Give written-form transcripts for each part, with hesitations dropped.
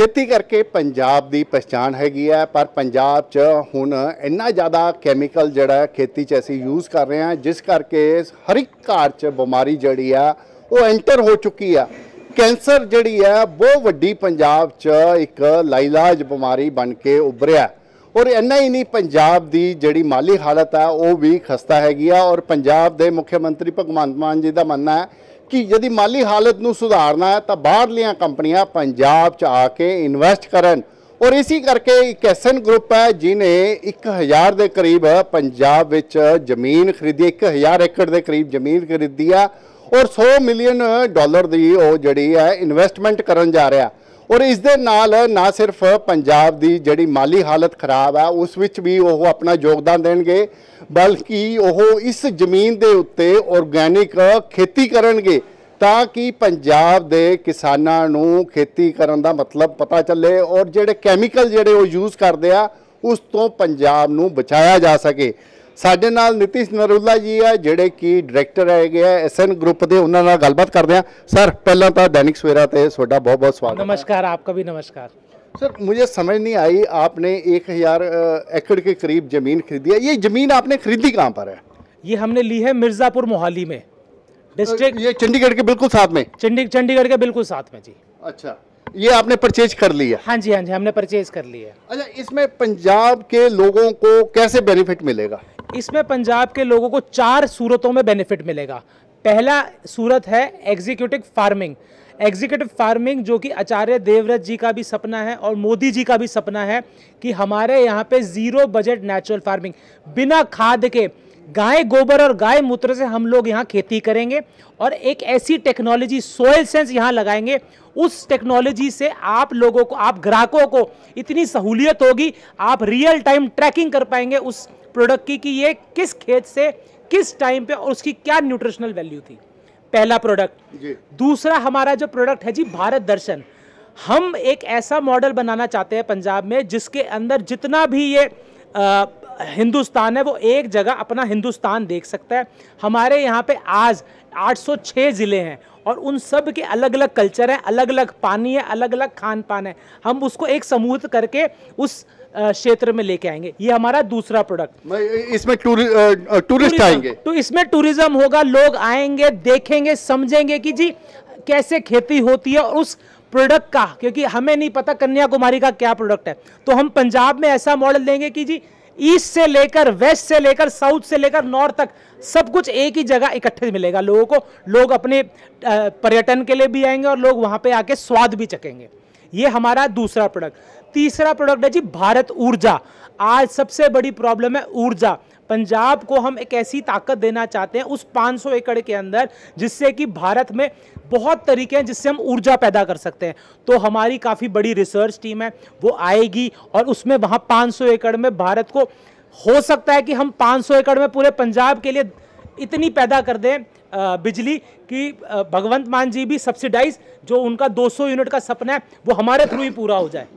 खेती करके पंजाब की पहचान हैगी है, पर पंजाब च हुण इन्ना ज़्यादा कैमिकल जिहड़ा खेती च असीं यूज़ कर रहे हैं, जिस करके हर एक घर च बीमारी जिहड़ी है वो एंटर हो चुकी है। कैंसर जिहड़ी है बहुत वड्डी पंजाब च एक लाइलाज बीमारी बन के उभरिया, और इन्ना ही नहीं पंजाब की जिहड़ी माली हालत है वो भी खस्ता हैगी है। और पंजाब के मुख्यमंत्री भगवंत मान जी का मनना है कि यदि माली हालत नूं सुधारना है तो बाहरलियां कंपनियां पंजाब च आके इन्वेस्ट करन। और इसी करके एक एसएन ग्रुप है जिन्हें 1000 के करीब पंजाब विच जमीन खरीदी, 1000 एकड़ के करीब जमीन खरीदी है, और 100 मिलियन डॉलर की वो जिहड़ी है इन्वेस्टमेंट करन जा रहा। और इस दे नाल ना सिर्फ पंजाब की जिहड़ी माली हालत खराब है उस विच भी वो अपना योगदान देंगे, बल्कि वो इस जमीन के उत्ते ऑर्गैनिक खेती करनगे ताकि पंजाब के किसानां नूं खेती करन दा मतलब पता चले, और जिहड़े कैमिकल जिहड़े वो यूज़ करते हैं उस तो पंजाब नूं बचाया जा सके। साडे नाल नीतीश नरूला जी है जिहड़े कि डायरैक्टर है एसएन ग्रुप के, उन्हां नाल गलबात करते हैं। सर पहला तो दैनिक सवेरा ते तुहाडा बहुत बहुत स्वागत। नमस्कार, आपका भी नमस्कार। सर मुझे समझ नहीं आई, आपने 1000 एकड़ के करीब ज़मीन खरीदी है, ये ज़मीन आपने खरीदी कहाँ पर है? ये हमने ली है मिर्ज़ापुर मोहाली में, डिस्ट्रिक्ट। ये चंडीगढ़ के बिल्कुल साथ में? चंडीगढ़ के बिल्कुल साथ में जी। अच्छा, ये आपने परचेज कर लिया? हाँ जी, हाँ जी, हमने परचेज कर लिया है। अच्छा, इसमें पंजाब के लोगों को कैसे बेनिफिट मिलेगा? इसमें पंजाब के लोगों को 4 सूरतों में बेनिफिट मिलेगा। पहला सूरत है एग्जीक्यूटिव फार्मिंग। एग्जीक्यूटिव फार्मिंग जो कि आचार्य देवव्रत जी का भी सपना है और मोदी जी का भी सपना है कि हमारे यहाँ पे ज़ीरो बजट नेचुरल फार्मिंग, बिना खाद के गाय गोबर और गाय मूत्र से हम लोग यहाँ खेती करेंगे, और एक ऐसी टेक्नोलॉजी सॉइल सेंस यहाँ लगाएंगे। उस टेक्नोलॉजी से आप लोगों को, आप ग्राहकों को इतनी सहूलियत होगी, आप रियल टाइम ट्रैकिंग कर पाएंगे उस प्रोडक्ट की कि ये किस खेत से किस टाइम पे और उसकी क्या न्यूट्रिशनल वैल्यू थी। पहला प्रोडक्ट। दूसरा हमारा जो प्रोडक्ट है जी भारत दर्शन। हम एक ऐसा मॉडल बनाना चाहते हैं पंजाब में जिसके अंदर जितना भी ये हिंदुस्तान है वो एक जगह अपना हिंदुस्तान देख सकता है। हमारे यहाँ पे आज 806 ज़िले हैं और उन सब के अलग अलग कल्चर है, अलग अलग पानी है, अलग अलग खान पान है। हम उसको एक समूहित करके उस क्षेत्र में लेके आएंगे। ये हमारा दूसरा प्रोडक्ट। इसमें टूरिस्ट आएंगे, तो इसमें टूरिज्म होगा, लोग आएंगे, देखेंगे, समझेंगे कि जी कैसे खेती होती है और उस प्रोडक्ट का, क्योंकि हमें नहीं पता कन्याकुमारी का क्या प्रोडक्ट है, तो हम पंजाब में ऐसा मॉडल देंगे कि जी ईस्ट से लेकर वेस्ट से लेकर साउथ से लेकर नॉर्थ तक सब कुछ एक ही जगह इकट्ठे मिलेगा लोगों को। लोग अपने पर्यटन के लिए भी आएंगे और लोग वहां पे आके स्वाद भी चखेंगे। ये हमारा दूसरा प्रोडक्ट। तीसरा प्रोडक्ट है जी भारत ऊर्जा। आज सबसे बड़ी प्रॉब्लम है ऊर्जा। पंजाब को हम एक ऐसी ताकत देना चाहते हैं उस 500 एकड़ के अंदर जिससे कि भारत में बहुत तरीके हैं जिससे हम ऊर्जा पैदा कर सकते हैं। तो हमारी काफ़ी बड़ी रिसर्च टीम है, वो आएगी और उसमें वहाँ 500 एकड़ में भारत को हो सकता है कि हम 500 एकड़ में पूरे पंजाब के लिए इतनी पैदा कर दें बिजली कि भगवंत मान जी भी सब्सिडाइज, जो उनका 200 यूनिट का सपना है वो हमारे थ्रू ही पूरा हो जाए।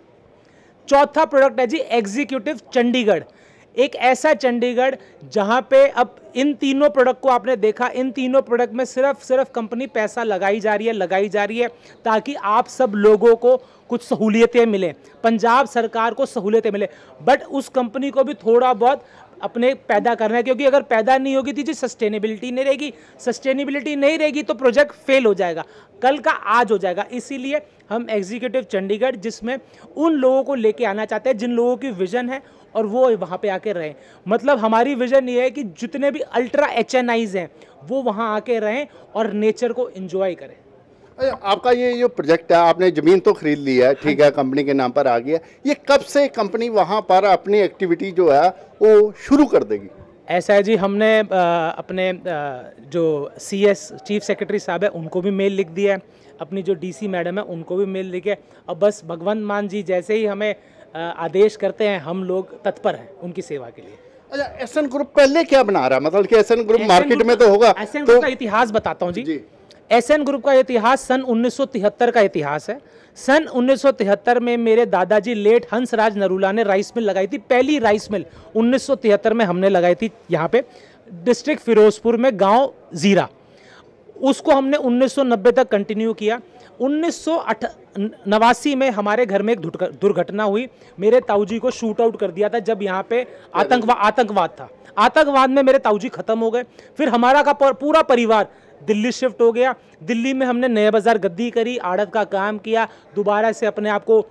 चौथा प्रोडक्ट है जी एग्जीक्यूटिव चंडीगढ़। एक ऐसा चंडीगढ़ जहां पे अब इन तीनों प्रोडक्ट को आपने देखा, इन तीनों प्रोडक्ट में सिर्फ कंपनी पैसा लगाई जा रही है ताकि आप सब लोगों को कुछ सहूलियतें मिलें, पंजाब सरकार को सहूलियतें मिले, बट उस कंपनी को भी थोड़ा बहुत अपने पैदा करना है, क्योंकि अगर पैदा नहीं होगी तो जी सस्टेनेबिलिटी नहीं रहेगी, सस्टेनेबिलिटी नहीं रहेगी तो प्रोजेक्ट फेल हो जाएगा, कल का आज हो जाएगा। इसीलिए हम एग्जीक्यूटिव चंडीगढ़ जिसमें उन लोगों को लेके आना चाहते हैं जिन लोगों की विजन है और वो वहाँ पे आके रहें। मतलब हमारी विजन ये है कि जितने भी अल्ट्रा HNIs हैं वो वहाँ आके रहें और नेचर को एंजॉय करें। आपका ये जो प्रोजेक्ट है, आपने ज़मीन तो खरीद ली है, ठीक है, कंपनी के नाम पर आ गया, ये कब से कंपनी वहाँ पर अपनी एक्टिविटी जो है वो शुरू कर देगी? ऐसा है जी, हमने अपने जो CS चीफ सेक्रेटरी साहब है उनको भी मेल लिख दिया है, अपनी जो DC मैडम है उनको भी मेल लिखे। अब बस भगवंत मान जी जैसे ही हमें आदेश करते हैं हम लोग तत्पर हैं उनकी सेवा के लिए। अच्छा, एसएन ग्रुप पहले क्या बना रहा है, मतलब कि एसएन ग्रुप मार्केट में तो होगा? एसएन ग्रुप का इतिहास बताता हूँ जी। एसएन ग्रुप का इतिहास सन 1973 का इतिहास है। सन 1973 में मेरे दादाजी लेट हंसराज नरूला ने राइस मिल लगाई थी, पहली राइस मिल 1973 में हमने लगाई थी यहाँ पे डिस्ट्रिक्ट फिरोजपुर में, गांव जीरा। उसको हमने 1990 तक कंटिन्यू किया। 1989 में हमारे घर में एक दुर्घटना हुई, मेरे ताऊजी को शूट आउट कर दिया था जब यहाँ पे आतंकवाद था। आतंकवाद में मेरे ताऊजी खत्म हो गए। फिर हमारा का पूरा परिवार दिल्ली शिफ्ट हो गया। दिल्ली में हमने नया बाजार गद्दी करी, आड़त का काम किया, दोबारा से अपने आप को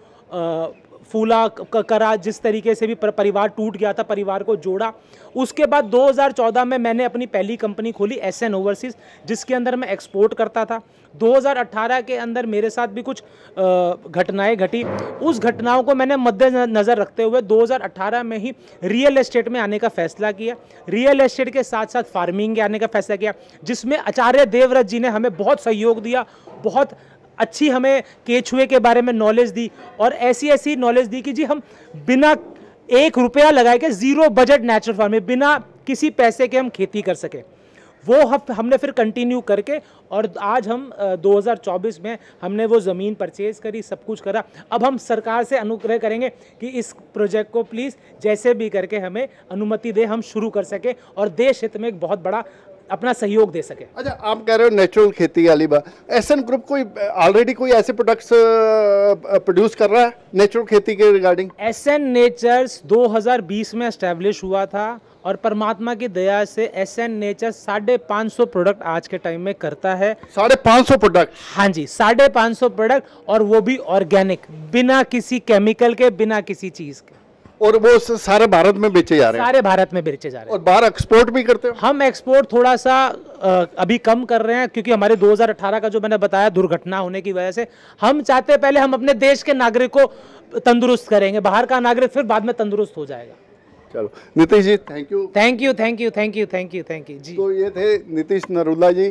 फूला करा, जिस तरीके से भी परिवार टूट गया था परिवार को जोड़ा। उसके बाद 2014 में मैंने अपनी पहली कंपनी खोली SN ओवरसीज, जिसके अंदर मैं एक्सपोर्ट करता था। 2018 के अंदर मेरे साथ भी कुछ घटनाएं घटी। उस घटनाओं को मैंने मद्देनज़र रखते हुए 2018 में ही रियल एस्टेट में आने का फैसला किया। रियल एस्टेट के साथ साथ फार्मिंग के आने का फैसला किया, जिसमें आचार्य देवव्रत जी ने हमें बहुत सहयोग दिया, बहुत अच्छी हमें केचुए के बारे में नॉलेज दी, और ऐसी नॉलेज दी कि जी हम बिना 1 रुपया लगाए के जीरो बजट नेचुरल फार्मिंग, बिना किसी पैसे के हम खेती कर सके। वो हमने फिर कंटिन्यू करके, और आज हम 2024 में हमने वो ज़मीन परचेज़ करी, सब कुछ करा। अब हम सरकार से अनुग्रह करेंगे कि इस प्रोजेक्ट को प्लीज़ जैसे भी करके हमें अनुमति दे, हम शुरू कर सके और देश हित में एक बहुत बड़ा अपना सहयोग दे सके। अच्छा, आप कह रहे हो नेचुरल खेती वाली बात, SN ग्रुप कोई ऑलरेडी कोई ऐसे प्रोडक्ट्स प्रोड्यूस कर रहा है नेचुरल खेती के रिगार्डिंग? SN नेचर्स 2020 में एस्टेब्लिश हुआ था, और परमात्मा की दया से SN नेचर्स 550 प्रोडक्ट आज के टाइम में करता है। 550 प्रोडक्ट? हाँ जी, 550 प्रोडक्ट, और वो भी ऑर्गेनिक, बिना किसी केमिकल के, बिना किसी चीज़ के। और वो सारे भारत में बेचे जा रहे हैं? सारे भारत में बेचे जा रहे हैं। और बाहर एक्सपोर्ट भी करते हो? हम एक्सपोर्ट थोड़ा सा अभी कम कर रहे हैं, क्योंकि हमारे 2018 का जो मैंने बताया दुर्घटना होने की वजह से हम चाहते पहले हम अपने देश के नागरिक को तंदुरुस्त करेंगे, बाहर का नागरिक फिर बाद में तंदुरुस्त हो जाएगा। चलो Nitish ji, thank you. Thank you thank you thank you thank you thank you जी। तो ये थे नीतीश नरूला जी,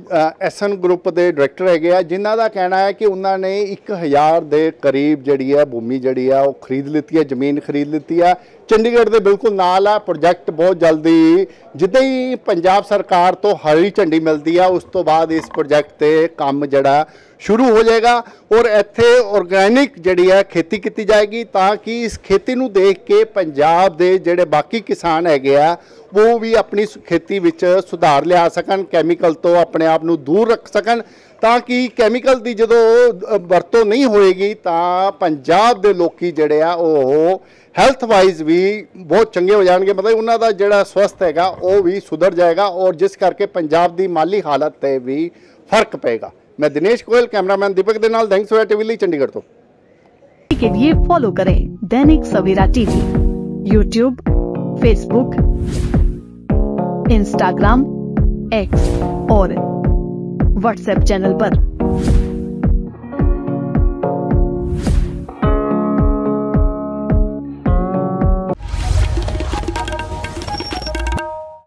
SN ग्रुप के डायरैक्टर है, जिन्हों का कहना है कि उन्होंने 1000 के करीब जी है भूमि जी है वो खरीद लीती है, जमीन खरीद लीती है। चंडीगढ़ के बिल्कुल नाल है। प्रोजेक्ट बहुत जल्दी जिद्दां ही पंजाब सरकार तो हरी झंडी मिलती है, उस तो बाद इस प्रोजेक्ट से काम जड़ा शुरू हो जाएगा, और इत्थे ऑर्गेनिक जी है खेती की जाएगी, ताकि इस खेती को देख के पंजाब के जोड़े बाकी किसान है वो भी अपनी खेती विच सुधार लिया सकन, कैमिकल तो अपने आप को दूर रख सकन, ताकि कैमिकल की जो वरतों नहीं होएगी तो पंजाब के लोग जोड़े आ हैल्थ वाइज भी बहुत चंगे हो जाएंगे, मतलब उन्होंने जोड़ा स्वास्थ्य है वो भी सुधर जाएगा, और जिस करके पंजाब की माली हालत से भी फर्क पेगा। मैं दिनेश गोयल, कैमरामैन दीपक दे नाल, दैनिक सवेरा टीवी चंडीगढ़ तो। के लिए फॉलो करें Dainik Savera TV, YouTube, Facebook, Instagram, X और व्हाट्सएप चैनल पर।